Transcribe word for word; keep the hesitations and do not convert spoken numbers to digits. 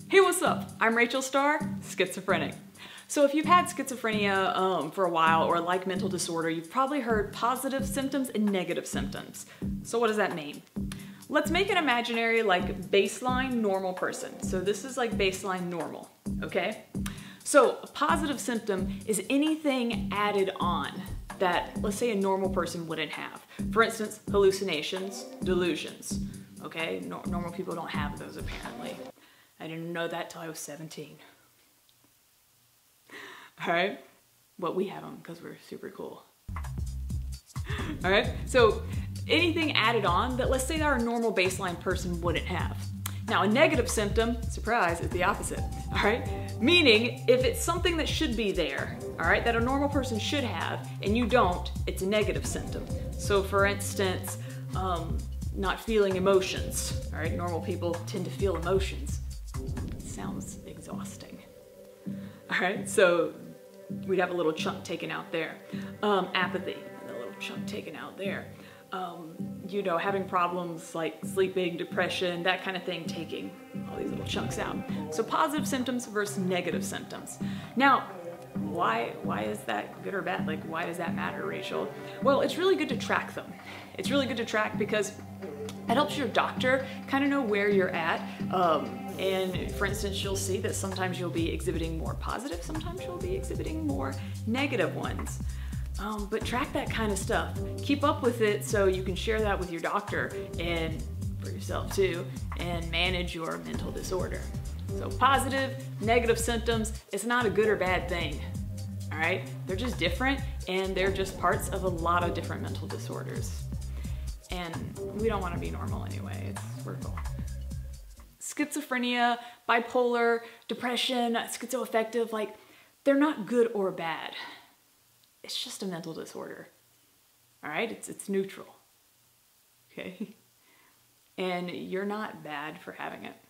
Hey, what's up? I'm Rachel Starr, schizophrenic. So if you've had schizophrenia um, for a while or like mental disorder, you've probably heard positive symptoms and negative symptoms. So what does that mean? Let's make an imaginary like baseline normal person. So this is like baseline normal, okay? So a positive symptom is anything added on that, let's say, a normal person wouldn't have. For instance, hallucinations, delusions, okay? No- normal people don't have those apparently. I didn't know that till I was seventeen. All right, well, we have them because we're super cool. All right, so anything added on that, let's say, our normal baseline person wouldn't have. Now, a negative symptom, surprise, is the opposite, all right? Meaning, if it's something that should be there, all right, that a normal person should have, and you don't, it's a negative symptom. So for instance, um, not feeling emotions, all right? Normal people tend to feel emotions. Sounds exhausting. All right, so we'd have a little chunk taken out there. Um, apathy, a little chunk taken out there. Um, you know, having problems like sleeping, depression, that kind of thing, taking all these little chunks out. So positive symptoms versus negative symptoms. Now, why, why is that good or bad? Like, why does that matter, Rachel? Well, it's really good to track them. It's really good to track because it helps your doctor kind of know where you're at. Um, and for instance, you'll see that sometimes you'll be exhibiting more positive, sometimes you'll be exhibiting more negative ones. Um, but track that kind of stuff. Keep up with it so you can share that with your doctor and for yourself too, and manage your mental disorder. So positive, negative symptoms, it's not a good or bad thing, all right? They're just different and they're just parts of a lot of different mental disorders. And we don't want to be normal anyway, it's, we're cool. Schizophrenia, bipolar, depression, schizoaffective, like, they're not good or bad. It's just a mental disorder, all right? It's, it's neutral, okay? And you're not bad for having it.